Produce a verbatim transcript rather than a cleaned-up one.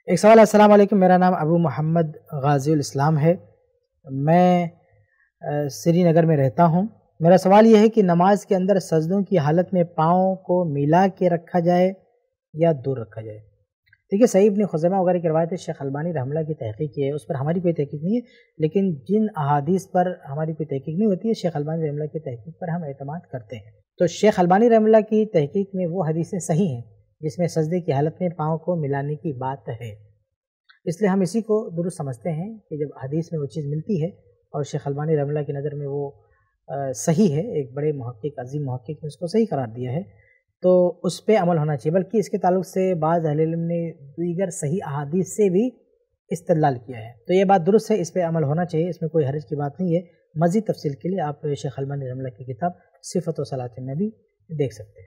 एक सवाल। अस्सलाम वालेकुम, मेरा नाम अबू मोहम्मद गाज़ीउल इस्लाम है। मैं श्रीनगर में रहता हूँ। मेरा सवाल यह है कि नमाज के अंदर सजदों की हालत में पाँव को मिला के रखा जाए या दूर रखा जाए। देखिए, सही इब्न खुज़ैमा वगैरह की रवायत है, शेख अलबानी रहमतुल्लाह की तहकीक की है, उस पर हमारी कोई तहकीक नहीं है। लेकिन जिन अहादीस पर हमारी कोई तहकीक नहीं होती है, शेख अलबानी रहमतुल्लाह की तहकीक पर हम एतमाद करते हैं। तो शेख अलबानी रहमतुल्लाह की तहकीक में वो हदीसें सही हैं जिसमें सजदे की हालत में पाँव को मिलाने की बात है, इसलिए हम इसी को दुरुस्त समझते हैं कि जब हदीस में वो चीज़ मिलती है और शेख अलबानी रहमतुल्लाह की नज़र में वो आ, सही है, एक बड़े मुहक्किक अज़ीम मुहक्किक ने उसको सही करार दिया है, तो उस पर अमल होना चाहिए। बल्कि इसके ताल्लुक से बाज़ अहले इल्म ने दीगर सही अहादीस से भी इस्तिदलाल किया है, तो ये बात दुरुस्त है, इस पर अमल होना चाहिए, इसमें कोई हर्ज की बात नहीं है। मज़ीद तफसील के लिए आप शेख अलबानी रहमतुल्लाह की किताब सिफ़त व सलातिन नबी देख सकते हैं।